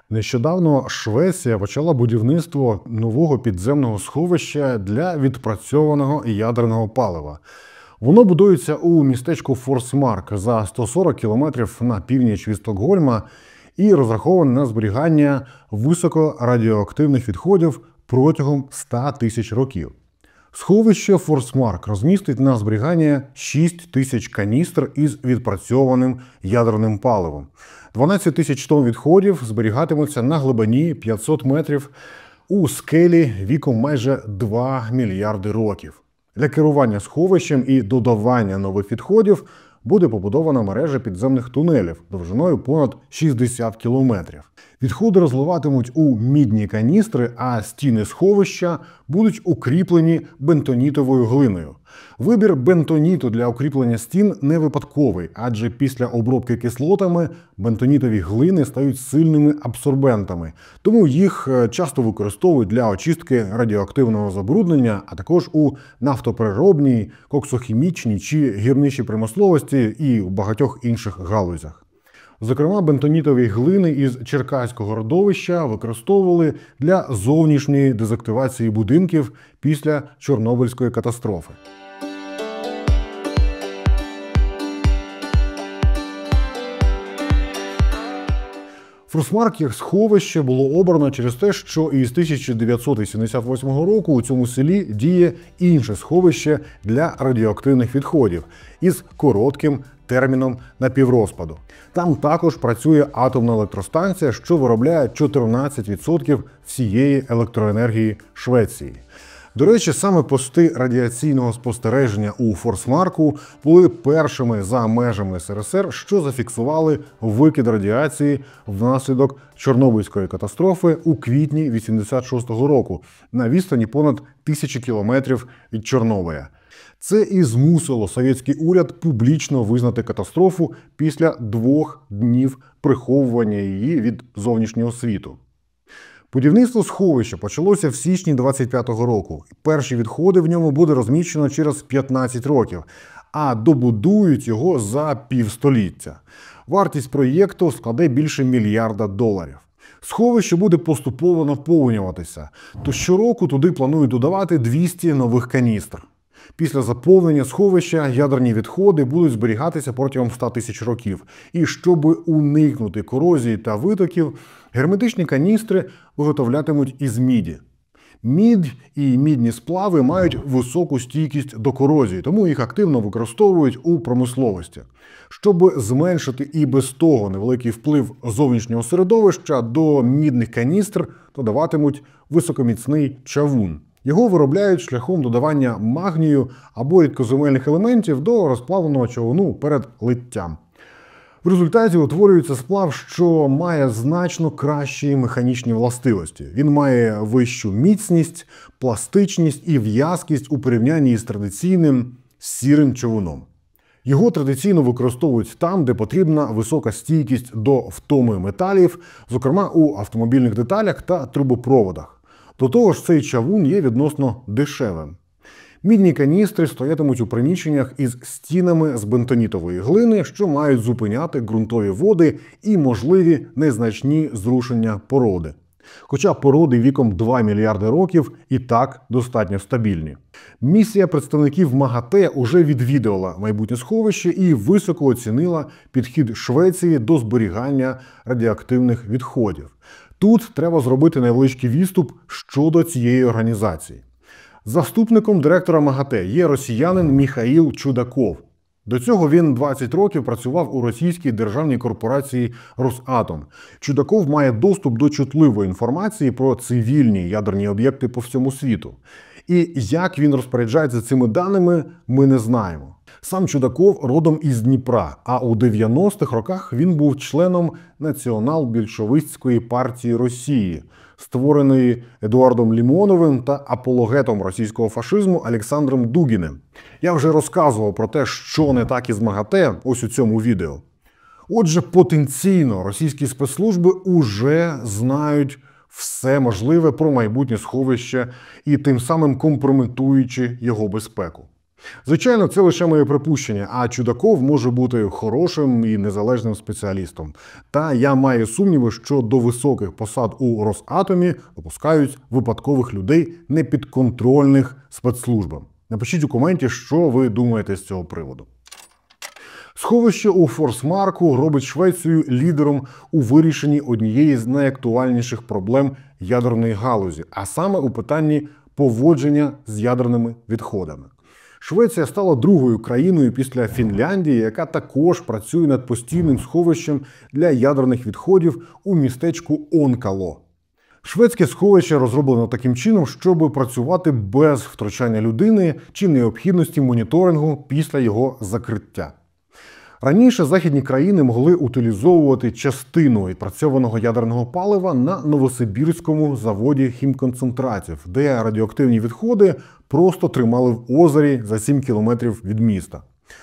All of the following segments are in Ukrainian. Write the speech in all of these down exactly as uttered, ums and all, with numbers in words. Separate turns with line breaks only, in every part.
Нещодавно Швеція почала будівництво нового підземного сховища для відпрацьованого ядерного палива. Воно будується у містечку Форсмарк за сто сорок кілометрів на північ від Стокгольма і розраховане на зберігання високорадіоактивних відходів протягом ста тисяч років. Сховище Форсмарк розмістить на зберігання шість тисяч каністр із відпрацьованим ядерним паливом. дванадцять тисяч тонн відходів зберігатимуться на глибині п'ятсот метрів у скелі віком майже два мільярди років. Для керування сховищем і додавання нових відходів буде побудована мережа підземних тунелів довжиною понад шістдесят кілометрів. Відходи розливатимуть у мідні каністри, а стіни сховища будуть укріплені бентонітовою глиною. Вибір бентоніту для укріплення стін не випадковий, адже після обробки кислотами бентонітові глини стають сильними абсорбентами, тому їх часто використовують для очистки радіоактивного забруднення, а також у нафтопереробній, коксохімічній чи гірничій промисловості і у багатьох інших галузях. Зокрема, бентонітові глини із Черкаського родовища використовували для зовнішньої дезактивації будинків після Чорнобильської катастрофи. Форсмарк як сховище було обрано через те, що із тисяча дев'ятсот вісімдесят восьмого року у цьому селі діє інше сховище для радіоактивних відходів із коротким терміном напіврозпаду. Там також працює атомна електростанція, що виробляє чотирнадцять відсотків всієї електроенергії Швеції. До речі, саме пости радіаційного спостереження у Форсмарку були першими за межами ес ер ес ер, що зафіксували викид радіації внаслідок Чорнобильської катастрофи у квітні вісімдесят шостого року на відстані понад тисячі кілометрів від Чорнобиля. Це і змусило совєтський уряд публічно визнати катастрофу після двох днів приховування її від зовнішнього світу. Будівництво сховища почалося в січні двадцять п'ятого року. Перші відходи в ньому буде розміщено через п'ятнадцять років, а добудують його за півстоліття. Вартість проєкту складе більше мільярда доларів. Сховище буде поступово наповнюватися, то щороку туди планують додавати двісті нових каністр. Після заповнення сховища ядерні відходи будуть зберігатися протягом ста тисяч років. І щоб уникнути корозії та витоків, герметичні каністри виготовлятимуть із міді. Мідь і мідні сплави мають високу стійкість до корозії, тому їх активно використовують у промисловості. Щоб зменшити і без того невеликий вплив зовнішнього середовища, до мідних каністр додаватимуть високоміцний чавун. Його виробляють шляхом додавання магнію або рідкоземельних елементів до розплавленого чавуну перед литтям. В результаті утворюється сплав, що має значно кращі механічні властивості. Він має вищу міцність, пластичність і в'язкість у порівнянні із традиційним сірим чавуном. Його традиційно використовують там, де потрібна висока стійкість до втоми металів, зокрема у автомобільних деталях та трубопроводах. До того ж, цей чавун є відносно дешевим. Мідні каністри стоятимуть у приміщеннях із стінами з бентонітової глини, що мають зупиняти ґрунтові води і можливі незначні зрушення породи. Хоча породи віком два мільярди років і так достатньо стабільні. Місія представників МАГАТЕ уже відвідувала майбутнє сховище і високо оцінила підхід Швеції до зберігання радіоактивних відходів. Тут треба зробити невеличкий відступ щодо цієї організації. Заступником директора МАГАТЕ є росіянин Міхаїл Чудаков. До цього він двадцять років працював у російській державній корпорації «Росатом». Чудаков має доступ до чутливої інформації про цивільні ядерні об'єкти по всьому світу. І як він розпоряджається цими даними, ми не знаємо. Сам Чудаков родом із Дніпра, а у дев'яностих роках він був членом Націонал-більшовицької партії Росії, створеної Едуардом Лімоновим та апологетом російського фашизму Олександром Дугіним. Я вже розказував про те, що не так із МАГАТЕ ось у цьому відео. Отже, потенційно російські спецслужби уже знають все можливе про майбутнє сховище і тим самим компрометуючи його безпеку. Звичайно, це лише моє припущення, а Чудаков може бути хорошим і незалежним спеціалістом. Та я маю сумніви, що до високих посад у Росатомі допускають випадкових людей, непідконтрольних спецслужбам. Напишіть у коменті, що ви думаєте з цього приводу. Сховище у Форсмарку робить Швецію лідером у вирішенні однієї з найактуальніших проблем ядерної галузі, а саме у питанні поводження з ядерними відходами. Швеція стала другою країною після Фінляндії, яка також працює над постійним сховищем для ядерних відходів у містечку Онкало. Шведське сховище розроблено таким чином, щоб працювати без втручання людини чи необхідності моніторингу після його закриття. Раніше західні країни могли утилізовувати частину відпрацьованого ядерного палива на Новосибірському заводі хімконцентратів, де радіоактивні відходи просто тримали в озері за сім кілометрів від міста.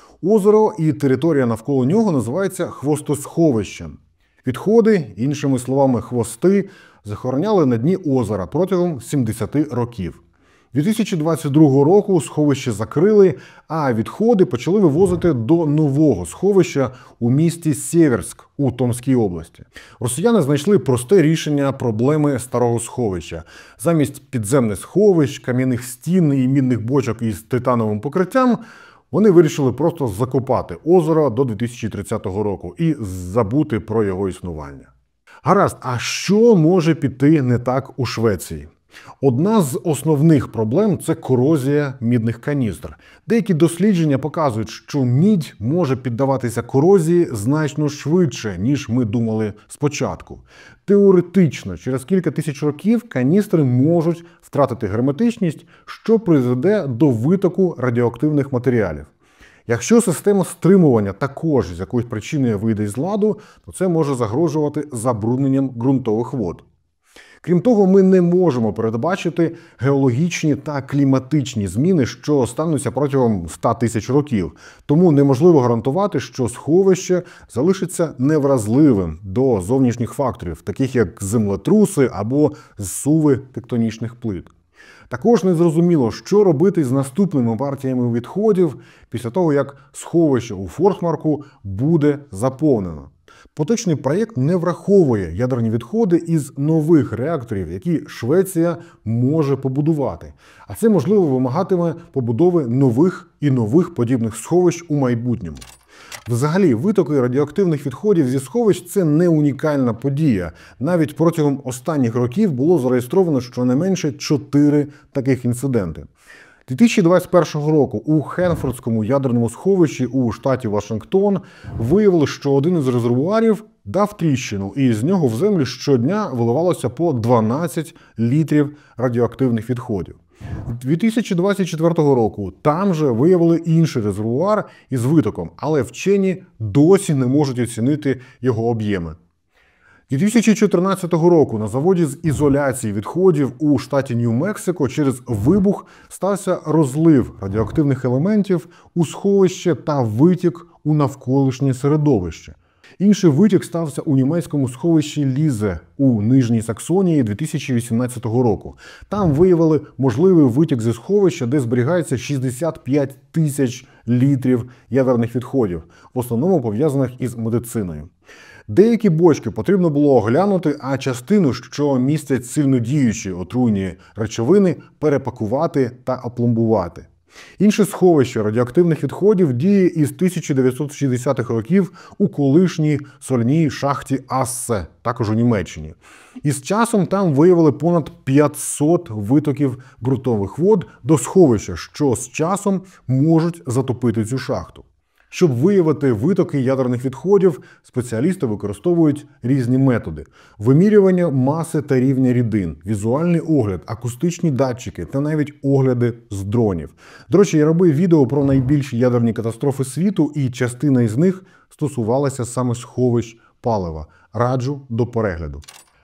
Озеро і територія навколо нього називається хвостосховищем. Відходи, іншими словами хвости, захороняли на дні озера протягом сімдесяти років. дві тисячі двадцять другого року сховище закрили, а відходи почали вивозити до нового сховища у місті Сєверськ у Томській області. Росіяни знайшли просте рішення проблеми старого сховища. Замість підземних сховищ, кам'яних стін і мідних бочок із титановим покриттям вони вирішили просто закопати озеро до дві тисячі тридцятого року і забути про його існування. Гаразд, а що може піти не так у Швеції? Одна з основних проблем – це корозія мідних каністр. Деякі дослідження показують, що мідь може піддаватися корозії значно швидше, ніж ми думали спочатку. Теоретично, через кілька тисяч років каністри можуть втратити герметичність, що призведе до витоку радіоактивних матеріалів. Якщо система стримування також з якоюсь причиною вийде з ладу, то це може загрожувати забрудненням ґрунтових вод. Крім того, ми не можемо передбачити геологічні та кліматичні зміни, що стануться протягом ста тисяч років. Тому неможливо гарантувати, що сховище залишиться невразливим до зовнішніх факторів, таких як землетруси або зсуви тектонічних плит. Також незрозуміло, що робити з наступними партіями відходів після того, як сховище у Форсмарку буде заповнено. Поточний проєкт не враховує ядерні відходи із нових реакторів, які Швеція може побудувати. А це, можливо, вимагатиме побудови нових і нових подібних сховищ у майбутньому. Взагалі, витоки радіоактивних відходів зі сховищ – це не унікальна подія. Навіть протягом останніх років було зареєстровано щонайменше чотири таких інциденти. дві тисячі двадцять першого року у Хенфордському ядерному сховищі у штаті Вашингтон виявили, що один із резервуарів дав тріщину, і з нього в землю щодня виливалося по дванадцять літрів радіоактивних відходів. дві тисячі двадцять четвертого року там же виявили інший резервуар із витоком, але вчені досі не можуть оцінити його об'єми. дві тисячі чотирнадцятого року на заводі з ізоляції відходів у штаті Нью-Мексико через вибух стався розлив радіоактивних елементів у сховище та витік у навколишнє середовище. Інший витік стався у німецькому сховищі Лізе у Нижній Саксонії дві тисячі вісімнадцятого року. Там виявили можливий витік зі сховища, де зберігається шістдесят п'ять тисяч літрів ядерних відходів, в основному пов'язаних із медициною. Деякі бочки потрібно було оглянути, а частину, що містять сильнодіючі отруйні речовини, перепакувати та опломбувати. Інше сховище радіоактивних відходів діє із тисяча дев'ятсот шістдесятих років у колишній сольній шахті Ассе, також у Німеччині. І з часом там виявили понад п'ятсот витоків ґрунтових вод до сховища, що з часом можуть затопити цю шахту. Щоб виявити витоки ядерних відходів, спеціалісти використовують різні методи. Вимірювання маси та рівня рідин, візуальний огляд, акустичні датчики та навіть огляди з дронів. До речі, я робив відео про найбільші ядерні катастрофи світу, і частина із них стосувалася саме сховищ палива. Раджу до перегляду.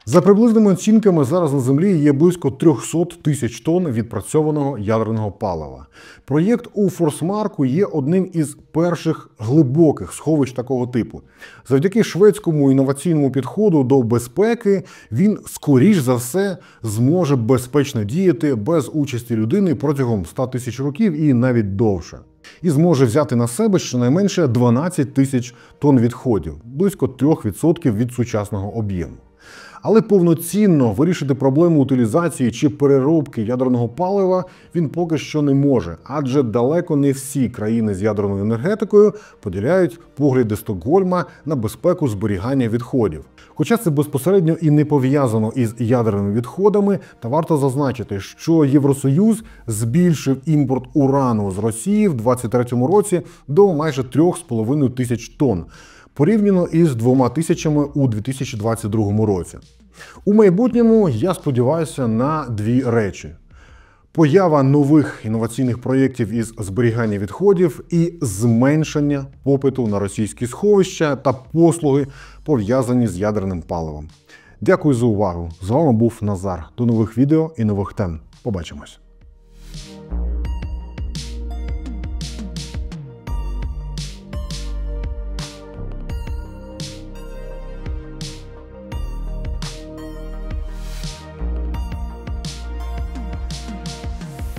За приблизними оцінками, зараз на Землі є близько триста тисяч тонн відпрацьованого ядерного палива. Проєкт у Форсмарку є одним із перших глибоких сховищ такого типу. Завдяки шведському інноваційному підходу до безпеки він, скоріш за все, зможе безпечно діяти без участі людини протягом ста тисяч років і навіть довше. І зможе взяти на себе щонайменше дванадцять тисяч тонн відходів, близько трьох відсотків від сучасного об'єму. Але повноцінно вирішити проблему утилізації чи переробки ядерного палива він поки що не може, адже далеко не всі країни з ядерною енергетикою поділяють погляди Стокгольма на безпеку зберігання відходів. Хоча це безпосередньо і не пов'язано із ядерними відходами, та варто зазначити, що Євросоюз збільшив імпорт урану з Росії в двадцять третьому році до майже трьох з половиною тисяч тонн, порівняно із двома тисячами у дві тисячі двадцять другому році. У майбутньому я сподіваюся на дві речі. Поява нових інноваційних проєктів із зберігання відходів і зменшення попиту на російські сховища та послуги, пов'язані з ядерним паливом. Дякую за увагу. З вами був Назар. До нових відео і нових тем. Побачимось.